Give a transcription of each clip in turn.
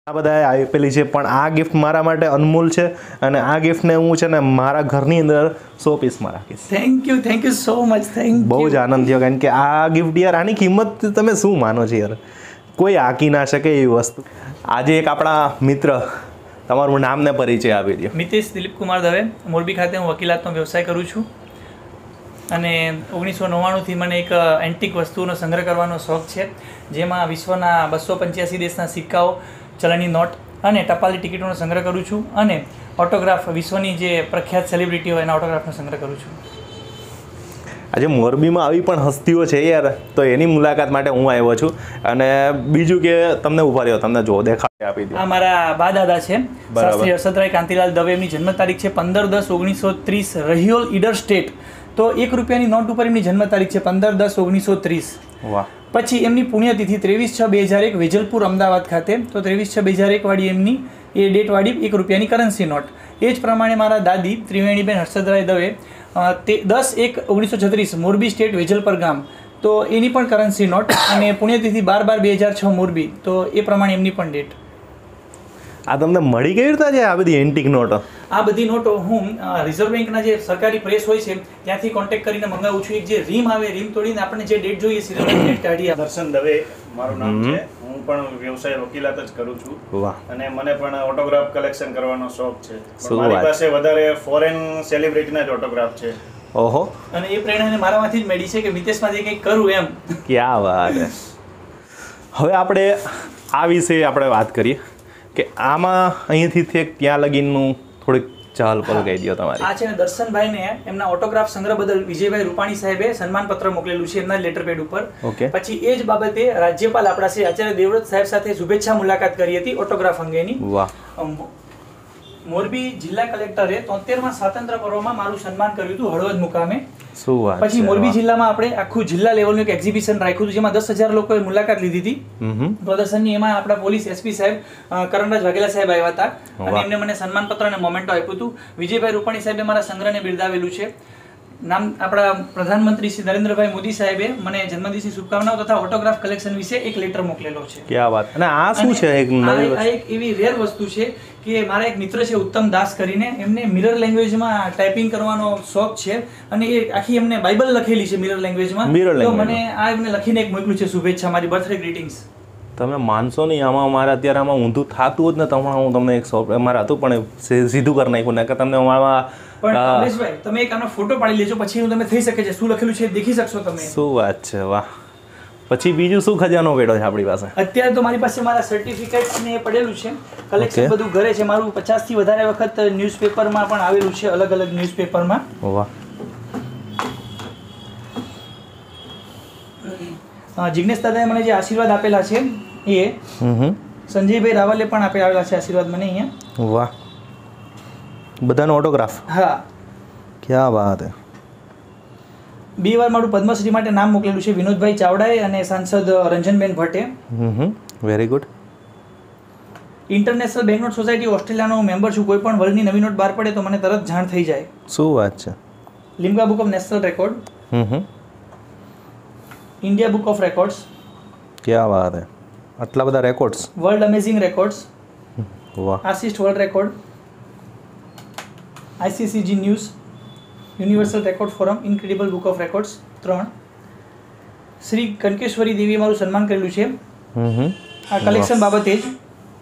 આ બધા આપેલી છે, પણ આ ગિફ્ટ મારા માટે અનમોલ છે અને આ ગિફ્ટને હું છે ને મારા ઘરની અંદર 100 પીસમાં રાખીશ. Thank you so much. બહુ જ આનંદ થયો, કારણ કે આ ગિફ્ટ યાર, આની કિંમત તમે શું માનો છો યાર, કોઈ આંકી ના શકે એવી વસ્તુ. આજે એક આપણા મિત્ર, તમારું નામ ને પરિચય આપી દો. મિતેશ દિલીપ કુમાર દવે, મોરબી ખાતે હું વકીલાતનો વ્યવસાય કરું છું અને 1999થી મને એક એન્ટિક વસ્તુનો સંગ્રહ કરવાનો શોખ છે, જેમાં વિશ્વના 285 દેશના સિક્કાઓ, ચલણી નોટ અને ટપાલી ટિકિટોનો સંગ્રહ કરું છું અને ઓટોગ્રાફ, વિશ્વની જે પ્રખ્યાત સેલિબ્રિટી હોય એના ઓટોગ્રાફનો સંગ્રહ કરું છું. આજે મોરબીમાં આવી પણ હસ્તીઓ છે યાર, તો એની મુલાકાત માટે હું આવ્યો છું. અને બીજું કે તમને ઉભા રહ્યો, તમને જો દેખાડે આપી દો. આ મારા બા દાદા છે, શાસ્ત્રી હર્ષદરાય કાંતિલાલ દવે. એમની જન્મ તારીખ છે 15/10/1930, રહિયોલ ઈડર સ્ટેટ. તો 1 રૂપિયાની નોટ ઉપર એમની જન્મ તારીખ છે 15/10/1930. વાહ. પછી એમની પુણ્યતિથિ 23/6/2001 વેજલપુર અમદાવાદ ખાતે. તો 23/6/2001 વાળી એમની એ ડેટ વાળી 1 રૂપિયાની કરન્સી નોટ. એ જ પ્રમાણે મારા દાદી ત્રિવેણીબેન હર્ષદરાય દવે 10/1/1936 મોરબી સ્ટેટ વેજલપર ગામ. તો એની પણ કરન્સી નોટ અને પુણ્યતિથિ 12/12/2006 મોરબી. તો એ પ્રમાણે એમની પણ ડેટ. આ તમને મળી કેવી રીતે છે આ બધી એન્ટિક નોટો? આ બધી નોટો હું રિઝર્વ બેંકના જે સરકારી પ્રેસ હોય છે ત્યાંથી કોન્ટેક્ટ કરીને મંગાવું છું. એક જે રીમ આવે, રીમ તોડીને આપણે જે ડેટ જોઈએ સિરિયલ ડેટ કાઢી. દર્શન દવે મારું નામ છે. હું પણ વ્યવસાય વકીલાત જ કરું છું. વાહ. અને મને પણ ઓટોગ્રાફ કલેક્શન કરવાનો શોખ છે. મારી પાસે વધારે ફોરેન સેલિબ્રિટીના જ ઓટોગ્રાફ છે. ઓહો. અને એ પ્રેરણા મારામાંથી જ મળી છે કે મિતેશમાંથી કંઈક કરું એમ. ક્યાં વાત છે. હવે આપણે આ વિશે આપણે વાત કરીએ કે આમાં અહીંથી ત્યાં લગીનનું થોડીક ચાલ પલ કહી દો તમારી. આ છે ને દર્શનભાઈને એમના ઓટોગ્રાફ સંગ્રહ બદલ વિજયભાઈ રૂપાણી સાહેબે સન્માનપત્ર મોકલેલું છે એમના લેટર પેડ ઉપર. પછી એ જ બાબતે રાજ્યપાલ આપણા શ્રી આચાર્ય દેવવ્રત સાહેબ સાથે શુભેચ્છા મુલાકાત કરી હતી ઓટોગ્રાફ અંગેની. વાહ. મોરબી જિલ્લા કલેક્ટરે 73મા સ્વાતંત્ર્ય પર્વમાં મારું સન્માન કર્યું હતું હળવદ મુકામે. શું વાત. પછી મોરબી જિલ્લામાં આપણે આખું જિલ્લા લેવલનું એક એક્ઝિબિશન રાખ્યું હતું, જેમાં 10,000 લોકોએ મુલાકાત લીધી હતી પ્રદર્શનની. એમાં આપણા પોલીસ એસપી સાહેબ કરણરાજ વાઘેલા સાહેબ આવ્યા હતા અને એમને મને સન્માનપત્ર અને મોમેન્ટો આપ્યું હતું. વિજયભાઈ રૂપાણી સાહેબે મારા સંગ્રહને બિરદાવેલું છે. આપણા પ્રધાનમંત્રી શ્રી નરેન્દ્રભાઈ મોદી સાહેબે મને જન્મદિવસની શુભકામનાઓ તથા ઓટોગ્રાફ કલેક્શન વિશે એક લેટર મોકલેલો છે. ક્યાં વાત. અને આ શું છે? આ એક એવી રેર વસ્તુ છે કે મારા એક મિત્ર છે ઉત્તમ દાસ કરીને, એમને મિરર લેંગ્વેજમાં ટાઈપિંગ કરવાનો શોખ છે અને એ આખી એમને બાઇબલ લખેલી છે મિરર લેંગ્વેજમાં. તો મને આ એમને લખીને એક મોકલ્યું છે શુભેચ્છા, મારી બર્થડે ગ્રીટિંગ્સ. તમે માનશો નહીં, આમાં મારે અત્યારે આમાં ઊંધું થતું જ ને તમારે હું તમને એક મારે હતું પણ સીધું કરી નાખ્યું ને કે તમને આમાં. પણ કમલેશભાઈ તમે એક આનો ફોટો પાડી લેજો, પછી તમે થઈ શકે છે શું લખેલું છે દેખી શકશો તમે. શું વાત છે. વાહ. પછી બીજું શું ખજાનો પડ્યો છે આપણી પાસે? અત્યારે તો મારી પાસે મારા સર્ટિફિકેટ્સ ને પડેલું છે, કલેક્શન બધું ઘરે છે મારું. 50 થી વધારે વખત ન્યૂઝપેપરમાં પણ આવેલું છે, અલગ અલગ ન્યૂઝપેપરમાં. વાહ. જિગ્નેશ દાદાએ મને જે આશીર્વાદ આપેલા છે એ સંજયભાઈ રાવલે પણ આપેલા છે આશીર્વાદ મને અહીંયા. વાહ. બધાનો ઓટોગ્રાફ. હા. ક્યાં વાત હે. 2 વાર મારું પદ્મશ્રી માટે નામ મોકલેલું છે વિનોદભાઈ ચાવડાએ અને સાંસદ રંજનબેન ભટ્ટે. Very good. International banknote society ઓસ્ટ્રેલિયાનો હું મેમ્બર છું. કોઈ પણ વર્લ્ડની નવી નોટ બહાર પડે તો મને તરત જાણ થઈ જાય. શું વાત છે. Limca book of national record. India book of records. ક્યાં વાત હે. આટલા બધા રેકોર્ડ્સ. World amazing records. વાહ. Assist world record. ICCG news. Universal record forum. Incredible book of records 3. Shri Kanakeshwari દેવીએ મારું સન્માન કરેલું છે આ કલેક્શન બાબતે જ.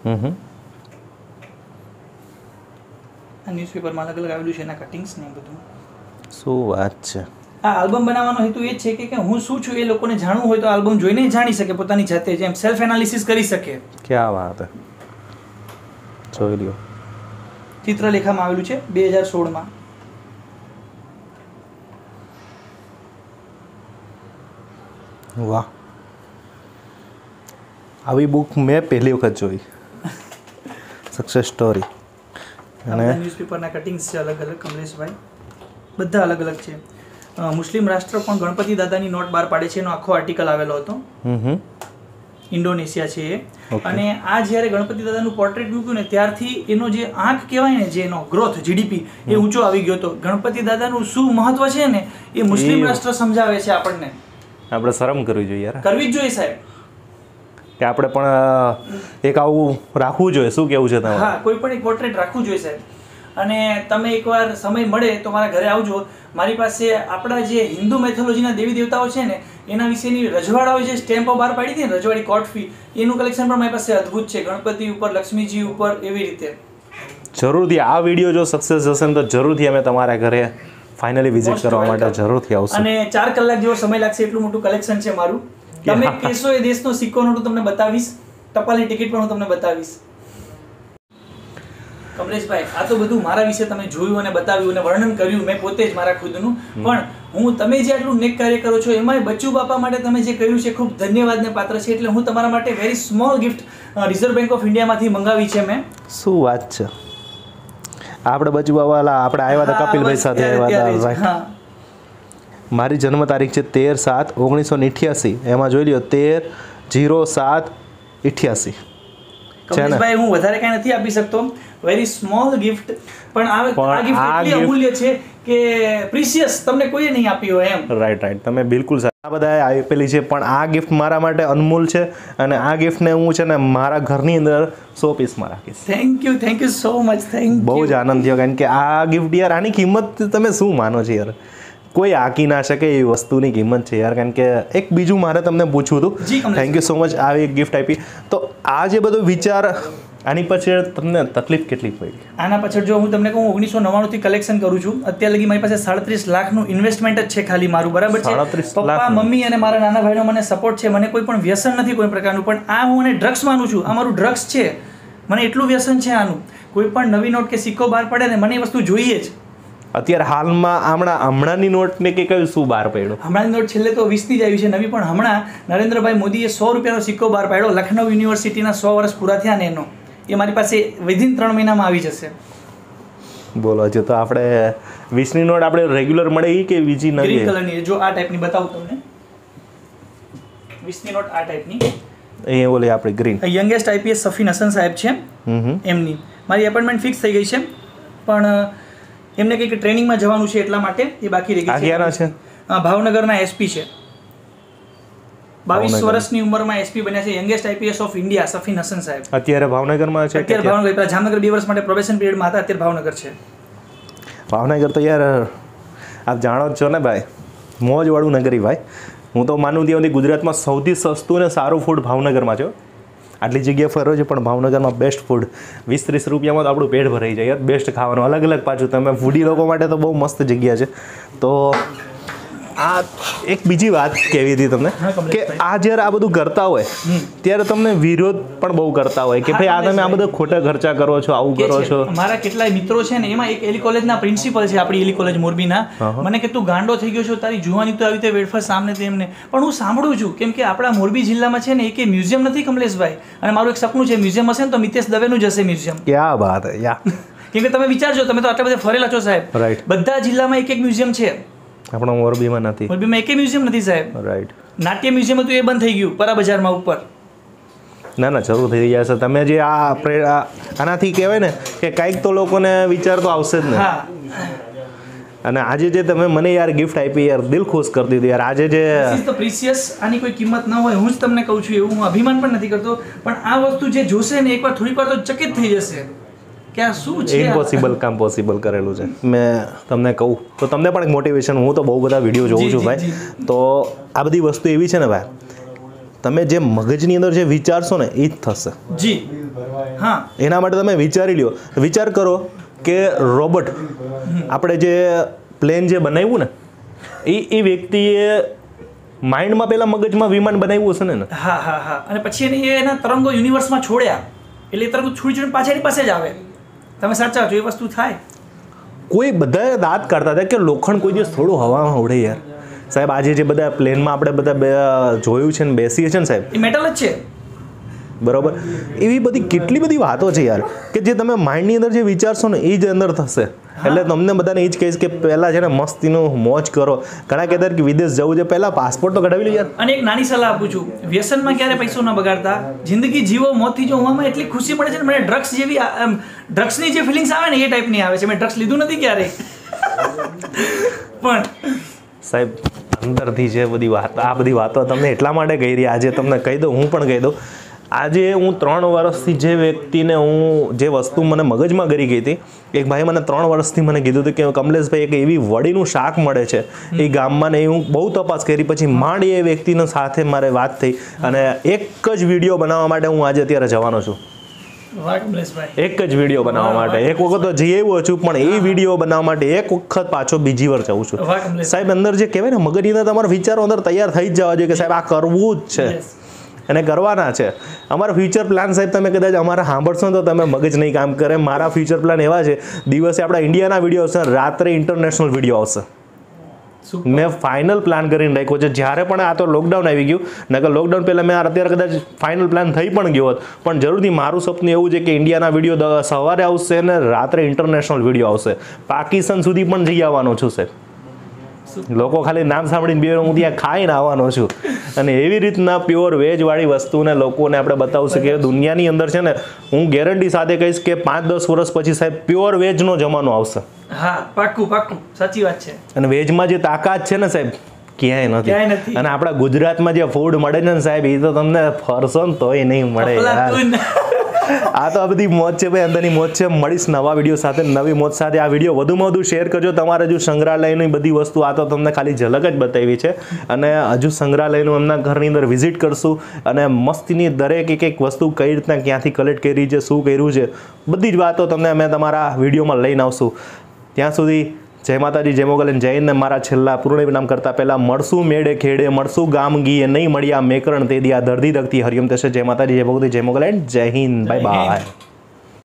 આ ન્યૂઝપેપરમાં અલગ અલગ આવેલું છે એના કટિંગ્સ ને બધું. શું વાત છે. આ આલ્બમ બનાવવાનો હેતુ એ જ છે કે હું શું છું એ લોકોને જાણવું હોય તો આલ્બમ જોઈને જાણી શકે, પોતાની જાતે જેમ સેલ્ફ એનાલિસિસ કરી શકે. ક્યાં વાત હે. જોઈ લ્યો. ચિત્રલેખામાં આવેલું છે 2016માં. વાહ. આવી બુક મેં પહેલી વખત જોઈ. Success story. અને ન્યૂઝપેપરના કટિંગ્સ છે અલગ અલગ કમલેશભાઈ, બધા અલગ અલગ છે. મુસ્લિમ રાષ્ટ્ર પણ ગણપતિ દાદાની નોટ બહાર પાડે છે એનો આખો આર્ટિકલ આવેલો હતો. ઇન્ડોનેશિયા છે એ. અને આ જ્યારે ગણપતિ દાદાનું પોર્ટ્રેટ મૂક્યું ને ત્યારથી એનો જે આંક કહેવાય ને, જે એનો ગ્રોથ GDP એ ઊંચો આવી ગયો હતો. ગણપતિ દાદાનું શું મહત્વ છે ને એ મુસ્લિમ રાષ્ટ્ર સમજાવે છે આપણને. આપણે શરમ કરવી જોઈએ યાર. કરવી જ જોઈએ સાહેબ. કે આપણે પણ એક આવું રાખવું જોઈએ. શું કહેવું છે તમારું? હા, કોઈ પણ એક પોર્ટ્રેટ રાખવું જોઈએ સાહેબ. અને તમે એકવાર સમય મળે તો મારા ઘરે આવજો. મારી પાસે આપણા જે હિન્દુ મેથોલોજીના દેવી દેવતાઓ છે ને એના વિશેની રજવાડાઓ જે સ્ટેમ્પો બહાર પાડી હતી ને, રજવાડી કોર્ટ ફી, એનું કલેક્શન પણ મારી પાસે અદ્ભુત છે. ગણપતિ ઉપર, લક્ષ્મીજી ઉપર, એવી રીતે. જરૂરથી આ વિડીયો જો સક્સેસ જશે ને તો જરૂરથી અમે તમારા ઘરે ફાઇનલી વિઝિટ કરવા માટે જરૂરથી આવશું. અને 4 કલાક જેવો સમય લાગશે, એટલું મોટું કલેક્શન છે મારું. તમે કહેશો એ દેશનો સિક્કો નોટ તમને બતાવીશ, ટપાલની ટિકિટ પણ હું તમને બતાવીશ. કમલેશભાઈ, આ તો બધું મારા વિશે તમે જોયું અને બતાવ્યું અને વર્ણન કર્યું મેં પોતે જ મારા ખુદનું. પણ હું તમે જે આટલું નેક કાર્ય કરો છો એમાંય બચ્ચુ બાપા માટે તમે જે કર્યું છે ખૂબ ધન્યવાદને પાત્ર છે. એટલે હું તમારા માટે very small gift reserve bank of ઇન્ડિયામાંથી મંગાવી છે મેં. શું વાત છે! આપણે બચ્ચુ બાપા આપણે આવ્યા હતા કપિલભાઈ સાથે આવ્યા હતા. મારી જન્મ તારીખ છે 13/7/1988. એમાં જોઈ લ્યો 13/07/88. કમલેશભાઈ, હું વધારે કાંઈ નથી આપી શકતો, વેરી સ્મોલ ગિફ્ટ. પણ આ ગિફ્ટ એટલી અમૂલ્ય છે કે પ્રિશિયસ, તમને કોઈએ નહીં આપી હોય એમ. રાઈટ. તમે બિલકુલ આ બધા આપેલી છે, પણ આ ગિફ્ટ મારા માટે અનમોલ છે. અને આ ગિફ્ટને હું છે ને મારા ઘરની અંદર 100 પીસમાં રાખીશ. Thank you so much. બહુ જ આનંદ થયો, કારણ કે આ ગિફ્ટ યાર, આની કિંમત તમે શું માનો છો યાર? કોઈ આંકી ના શકે એવી વસ્તુની કિંમત છે યાર. કારણ કે એક બીજું મારે તમને પૂછવું હતું. થેન્ક યુ સો મચ આવી એક ગિફ્ટ આપી. તો આ જે બધો વિચાર, આની પાછળ તમને તકલીફ કેટલી પડી? આના પાછળ જો હું તમને કહું, 1999 થી કલેક્શન કરું છું. અત્યાર લગી મારી પાસે 37 લાખનું ઇન્વેસ્ટમેન્ટ જ છે ખાલી મારું, બરાબર છે? પપ્પા, મમ્મી અને મારા નાના ભાઈનો મને સપોર્ટ છે. મને કોઈ પણ વ્યસન નથી કોઈ પ્રકારનું. પણ આ હું અને ડ્રગ્સ માનું છું, આ મારું ડ્રગ્સ છે. મને એટલું વ્યસન છે આનું. કોઈ પણ નવી નોટ કે સિક્કો બહાર પડે ને મને એ વસ્તુ જોઈએ જ. અત્યારે હાલમાં હમણાંની નોટ ને કે કયું શું બહાર પડ્યો? હમણાંની નોટ છેલ્લે તો 20 ની જ આવી છે નવી. પણ હમણાં નરેન્દ્રભાઈ મોદીએ 100 રૂપિયાનો સિક્કો બહાર પાડ્યો. લખનઉ યુનિવર્સિટીના 100 વર્ષ પૂરા થયા ને એનો. એ મારી પાસે વિધિન 3 મહિનામાં આવી જશે. બોલો, હજુ તો આપણે 20 ની નોટ આપણે રેગ્યુલર મળે કે બીજી નવી? ગ્રીન કલરની, જો આ ટાઈપની બતાવું તમને. 20 ની નોટ આ ટાઈપની. અહીંયા બોલે આપણે green. Youngest IPS Safeen Hasan સાહેબ છે એમની. મારી એપોઇન્ટમેન્ટ ફિક્સ થઈ ગઈ છે, પણ એમને કંઈક ટ્રેનિંગમાં જવાનું છે એટલા માટે એ બાકી રહી ગઈ છે. ભાવનગરના એસપી છે. 22 વર્ષની ઉંમરમાં એસપી બન્યા છે. Youngest IPS of India Safeen Hasan સાહેબ. અત્યારે ભાવનગરમાં છે? અત્યારે ભાવનગર. પહેલા જામનગર 2 વર્ષ માટે પ્રોબેશન પિરિયડમાં હતા, અત્યારે ભાવનગર છે. ભાવનગર તો યાર આપ જાણો જ છો ને ભાઈ, મોજવાળું નગરી ભાઈ. હું તો માનું ત્યાં ગુજરાતમાં સૌથી સસ્તું અને સારું ફૂડ ભાવનગરમાં છે. આટલી જગ્યાએ ફરો છે પણ ભાવનગરમાં બેસ્ટ ફૂડ. 20-30 રૂપિયામાં તો આપણું પેટ ભરાઈ જાય યાર. બેસ્ટ ખાવાનું, અલગ અલગ પાછું. તમે ફૂડી લોકો માટે તો બહુ મસ્ત જગ્યા છે. તો આ એક બીજી વાત કહેવી હતી તમને કે આ જ્યારે આ બધું કરતા હોય ત્યારે તમને વિરોધ પણ બહુ કરતા હોય કે ભાઈ આ તમે આ બધા ખોટા ખર્ચા કરો છો, આવું કરો છો. મારા કેટલાય મિત્રો છે ને, એમાં એક એલી કોલેજના પ્રિન્સિપલ છે, આપણી એલી કોલેજ મોરબીના. મને કે તું ગાંડો થઈ ગયો છો, તારી જુવાની તો આવી રીતે વેડફર સામને તેમને. પણ હું સાંભળું છું, કેમ કે આપણા મોરબી જિલ્લામાં છે ને એક મ્યુઝિયમ નથી કમલેશભાઈ. અને મારું એક સપનું છે, મ્યુઝિયમ હશે ને તો મિતેશ દવેનું જ હશે મ્યુઝિયમ. ક્યાં વાત હે યાર. કેમ કે તમે વિચારજો, તમે તો આટલા બધા ફરેલા છો સાહેબ. રાઈટ. બધા જિલ્લામાં એક મ્યુઝિયમ છે. આપણા મોરબીમાં નથી. મોરબીમાં એકે મ્યુઝિયમ નથી સાહેબ. રાઈટ. નાટ્ય મ્યુઝિયમ હતું, એ બંધ થઈ ગયું પરા બજારમાં ઉપર. ના જરૂર થઈ જશે. તમે જે આનાથી કહેવાય ને કે કાંઈક તો લોકોને વિચાર તો આવશે જ ને. અને આજે જે તમે મને યાર ગિફ્ટ આપી યાર, દિલ ખુશ કરી દીધું યાર. આજે જે પ્રિસિયસ, આની કોઈ કિંમત ન હોય, હું જ તમને કહું છું એવું. હું અભિમાન પણ નથી કરતો, પણ આ વસ્તુ જે જોશે ને એકવાર થોડીક વાર તો ચકિત થઈ જશે કે આ શું છે. ઇમ્પોસિબલ કામ પોસિબલ કરેલું છે. મેં તમને કહું તો તમને પણ એક મોટિવેશન. હું તો બહુ બધા વિડીયો જોઉં છું ભાઈ. તો આ બધી વસ્તુ એવી છે ને ભાઈ, તમે જે મગજની અંદર જે વિચારશો ને એ જ થશે. જી હા. એના માટે તમે વિચારી લ્યો. વિચાર કરો કે રોબોટ, આપણે જે પ્લેન જે બનાવ્યું ને એ વ્યક્તિએ માઇન્ડમાં પહેલા મગજમાં વિમાન બનાવ્યું હશે ને. હા હા હા. અને પછી એના તરંગો યુનિવર્સમાં છોડ્યા, એટલે એ તરંગો છોડી પાછળની પાસે જ આવે. તમે સાચા છો, એ વસ્તુ થાય. કોઈ બધા દાંત કાઢતા હતા કે લોખંડ કોઈ દિવસ થોડું હવામાં ઉડે યાર. સાહેબ આજે જે બધા પ્લેનમાં આપણે બધા જોયું છે ને બેસીએ છીએ ને સાહેબ, એ મેટલ જ છે. બરોબર. એવી બધી કેટલી બધી વાતો છે યાર કે જે તમે માઇન્ડની અંદર જે વિચારશો ને એ જ અંદર થશે. એટલે તમને બધાને એ જ કહીશ કે પહેલાં છે ને મસ્તીનું મોજ કરો. ઘણા કહેતા કે વિદેશ જવું છે, પહેલાં પાસપોર્ટ તો કઢાવી લો યાર. અને એક નાની સલાહ આપું છું, વ્યસનમાં ક્યારે પૈસો ન બગાડતા. જિંદગી જીવો, મોતથી જો હોવામાં એટલી ખુશી મળે છે ને. મને ડ્રગ્સ જેવી ડ્રગ્સની જે ફિલિંગ્સ આવે ને એ ટાઈપની આવે છે. મેં ડ્રગ્સ લીધું નથી ક્યારેય, પણ સાહેબ અંદરથી જે બધી વાત, આ બધી વાતો તમને એટલા માટે કહી રહી આજે તમને કહી દઉં, હું પણ કહી દઉં. આજે હું 3 વર્ષથી જે વ્યક્તિને જે વસ્તુ મને મગજમાં ગરી ગઈ હતી, એક ભાઈ મને 3 વર્ષથી મને કીધું હતું કે કમલેશભાઈ એક એવી વડીનું શાક મળે છે એ ગામમાં ને હું બહુ તપાસ કરી પછી માંડી એ વ્યક્તિનો સાથે મારે વાત થઈ અને એક જ વિડીયો બનાવવા માટે હું આજે અત્યારે જવાનો છું. એક જ વિડીયો બનાવવા માટે એક વખત તો જઈ આવ્યો છું પણ એ વિડીયો બનાવવા માટે એક વખત પાછો બીજી વાર જઉં છું. સાહેબ અંદર જે કહેવાય ને મગજના તમારા વિચારો અંદર તૈયાર થઈ જ જવા જોઈએ કે સાહેબ આ કરવું જ છે અને કરવાના છે. અમારા ફ્યુચર પ્લાન સાહેબ તમે કદાચ અમારા સાંભળશો તો તમે મગજ નહીં કામ કરે. મારા ફ્યુચર પ્લાન એવા છે, દિવસે આપણા ઇન્ડિયાના વિડીયો આવશે, રાત્રે ઇન્ટરનેશનલ વિડીયો આવશે. મેં ફાઇનલ પ્લાન કરીને રાખ્યો છે. જ્યારે પણ આ તો લોકડાઉન આવી ગયું, નકર લોકડાઉન પહેલાં મેં અત્યારે કદાચ ફાઇનલ પ્લાન થઈ પણ ગયો હોત, પણ જરૂરથી મારું સપનું એવું છે કે ઇન્ડિયાના વિડીયો સવારે આવશે ને રાત્રે ઇન્ટરનેશનલ વિડીયો આવશે. પાકિસ્તાન સુધી પણ જઈ આવવાનો છું સાહેબ. લોકો ખાલી નામ સાંભળીને બે હું ત્યાં ખાઈને આવવાનો છું અને એવી રીતના પ્યોર વેજવાળી વસ્તુને લોકોને આપણે બતાવશું કે દુનિયાની અંદર છે ને, હું ગેરંટી સાથે કહીશ કે 5-10 વર્ષ પછી સાહેબ પ્યોર વેજનો જમાનો આવશે. હા, પાક્કું સાચી વાત છે. અને વેજમાં જે તાકાત છે ને સાહેબ ક્યાંય નથી. અને આપણા ગુજરાતમાં જે ફૂડ મળે છે ને સાહેબ એ તો તમને ફરશો ને તોય નહીં મળે યાર. આ તો આ બધી મોજ છે ભાઈ, અંદરની મોજ છે. મળીશ નવા વિડીયો સાથે, નવી મોજ સાથે. આ વિડીયો વધુમાં વધુ શેર કરજો. તમારે હજુ સંગ્રહાલયની બધી વસ્તુ આ તો તમને ખાલી ઝલક જ બતાવી છે અને હજુ સંગ્રહાલયનું એમના ઘરની અંદર વિઝિટ કરશું અને મસ્તીની દરેક એક વસ્તુ કઈ રીતના ક્યાંથી કલેક્ટ કરી છે, શું કર્યું છે, બધી જ વાતો તમને અમે તમારા વિડીયોમાં લઈને આવશું. ત્યાં સુધી જય માતાજી, જય મોગલ અને જય હિન્દ. મારા છેલ્લા પૂર્ણ વિરામ કરતા પહેલાં મળશું મેળે ખેડે, મળશું ગામ ગીએ, નહીં મળ્યા મેકરણ તે દિયા ધરતી ધકતી હરિયમ થશે. જય માતાજી, જય ભગવતી, જય મોગલ એન્ડ જય હિન્દ. Bye bye.